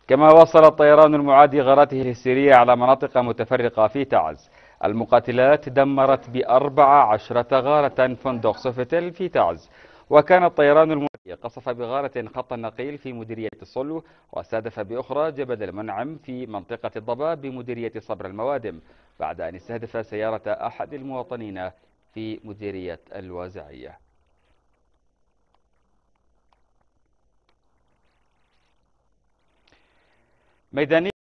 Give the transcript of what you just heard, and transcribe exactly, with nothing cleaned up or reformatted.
كما واصل الطيران المعادي غاراته الهستيرية على مناطق متفرقة في تعز. المقاتلات دمرت بأربع عشرة غارة فندق سوفيتيل في تعز. وكان الطيران المعادي قصف بغارة خط النقيل في مديرية الصلو، واستهدف بأخرى جبل المنعم في منطقة الضباب بمديرية صبر الموادم، بعد أن استهدف سيارة أحد المواطنين في مديرية الوازعية. ميدانية